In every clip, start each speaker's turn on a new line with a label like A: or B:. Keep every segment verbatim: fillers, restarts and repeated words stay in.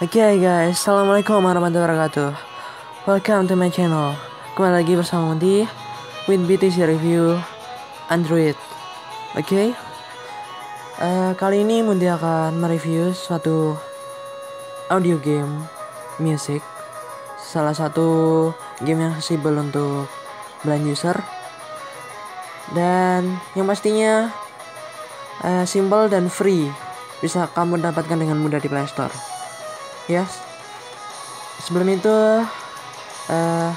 A: Oke okay guys, assalamualaikum warahmatullahi wabarakatuh. Welcome to my channel. Kembali lagi bersama di With B T C Review Android. Oke, okay? uh, kali ini Mundi akan mereview suatu audio game music, salah satu game yang accessible untuk blind user dan yang pastinya uh, simple dan free, bisa kamu dapatkan dengan mudah di Play Store. Yes. Sebelum itu, uh,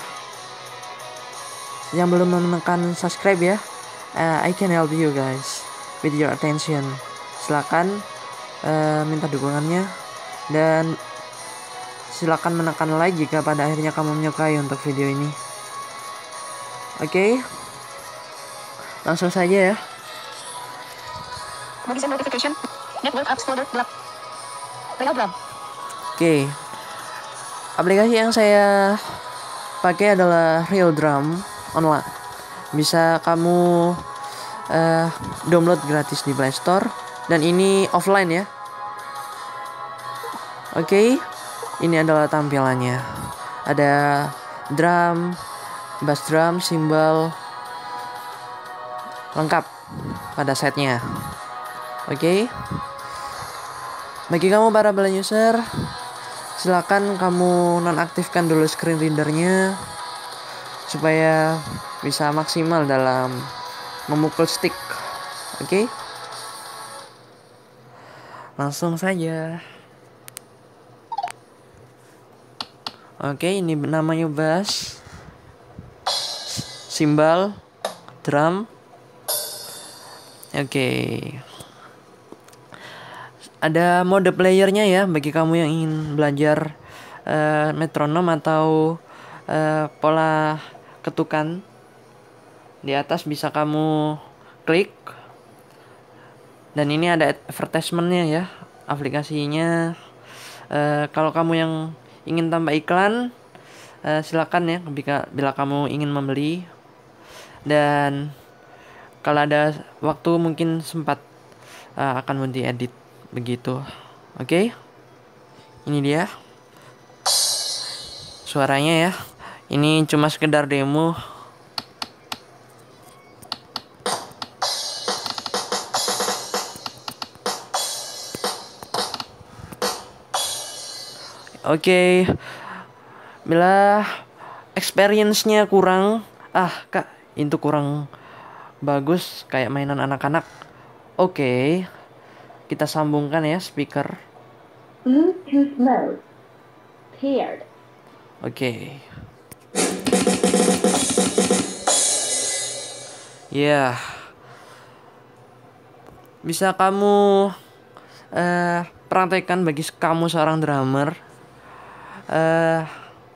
A: yang belum menekan subscribe ya, uh, I can help you guys with your attention. Silakan uh, minta dukungannya dan silakan menekan like jika pada akhirnya kamu menyukai untuk video ini. Oke, okay. Langsung saja ya. Notification, network apps folder, Oke, okay. Aplikasi yang saya pakai adalah Real Drum Online. Bisa kamu uh, download gratis di Play Store dan ini offline ya. Oke, okay. Ini adalah tampilannya. Ada drum, bass drum, cymbal lengkap pada setnya. Oke. Okay. Bagi kamu para blind user, silakan kamu nonaktifkan dulu screen readernya supaya bisa maksimal dalam memukul stick. Oke, okay? Langsung saja. Oke, okay, ini namanya bass, cymbal, drum. Oke. Okay. Ada mode playernya ya bagi kamu yang ingin belajar uh, metronom atau uh, pola ketukan. Di atas bisa kamu klik. Dan ini ada advertisementnya ya, aplikasinya. Uh, kalau kamu yang ingin tambah iklan, uh, silakan ya bila, bila kamu ingin membeli. Dan kalau ada waktu mungkin sempat uh, akan diedit. Begitu. Oke, okay. Ini dia suaranya ya. Ini cuma sekedar demo. Oke, okay. Bila experience-nya kurang, ah kak, itu kurang bagus kayak mainan anak-anak. Oke. Okay. Kita sambungkan ya speaker.
B: Bluetooth mode paired.
A: Oke. Okay. Ya. Yeah. Bisa kamu uh, praktekkan bagi kamu seorang drummer. Uh,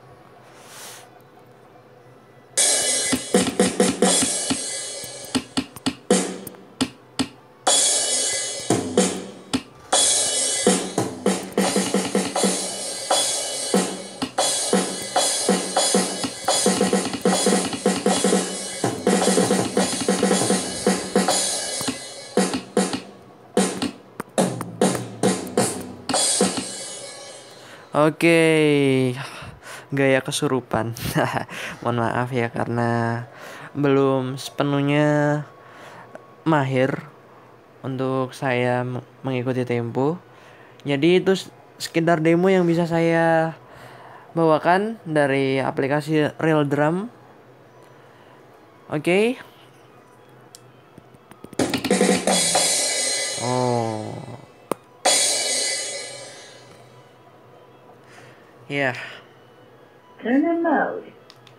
A: Oke, okay. Gaya kesurupan. Mohon maaf ya karena belum sepenuhnya mahir untuk saya mengikuti tempo. Jadi itu sekedar demo yang bisa saya bawakan dari aplikasi Real Drum. Oke. Okay. Oh. Ya. Yeah.
B: Turner mode.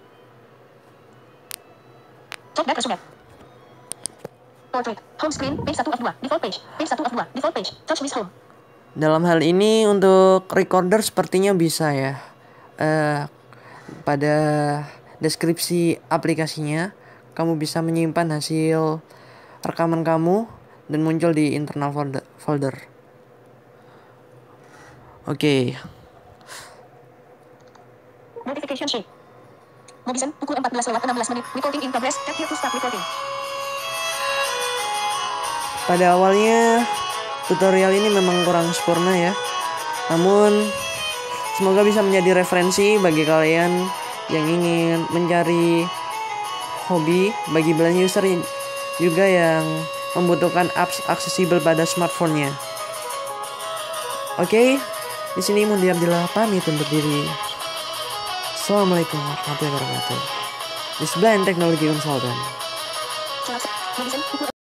A: Talkback resume. Portrait. Home screen. Page satu of dua. Default page. Page satu of dua. Default page. Touch with home. Dalam hal ini untuk recorder sepertinya bisa ya. Uh, pada deskripsi aplikasinya kamu bisa menyimpan hasil rekaman kamu dan muncul di internal folder. Oke. Okay. Notification sheet. Mobizen pukul empat belas lewat enam belas menit. Recording in progress. Tap here to start recording. Pada awalnya tutorial ini memang kurang sempurna ya. Namun Semoga bisa menjadi referensi bagi kalian yang ingin mencari hobi, bagi blind user juga yang membutuhkan apps aksesibel pada smartphone-nya. Oke, di sini Mundi Abdillah pamit undur diri. Assalamualaikum warahmatullahi wabarakatuh. This Blind Technology Consultant.